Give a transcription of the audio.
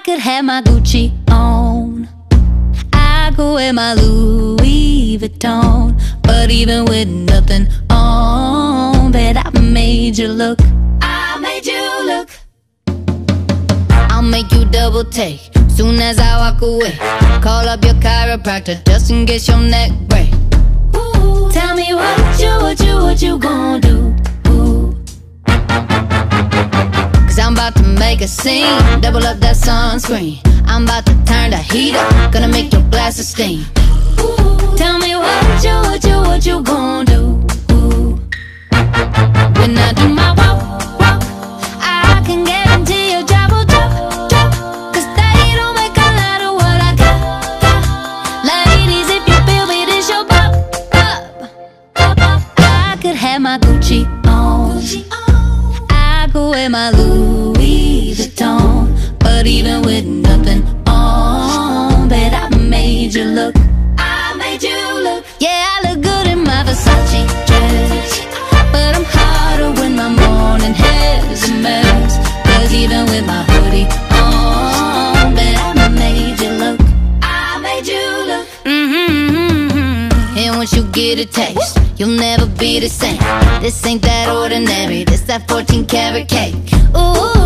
could have my Gucci on, I could wear my Louis Vuitton, but even with nothing on, bet I made you look. I made you look. I'll make you double take soon as I walk away. Call up your chiropractor just in case your neck break. Ooh, tell me what you gonna do? Ooh. Cause I'm about to make a scene, double up that sunscreen. I'm about to turn the heat up, gonna make your glasses steam. Ooh, tell me what you gonna do? Ooh. When I do my walk, I can guarantee your job will drop. Cause they don't make a lot of what I got. Ladies, if you feel me, this your pop. I could have my Gucci on, I could wear my Louis Vuitton, but even with nothing on, bet I made you look. I made you look. Yeah, I look good in my Versace dress, but I'm hotter when my morning hair's a mess. Cause even with my hoodie on, bet I made you look. I made you look. And once you get a taste, you'll never be the same. This ain't that ordinary, this that 14 karat cake. Ooh.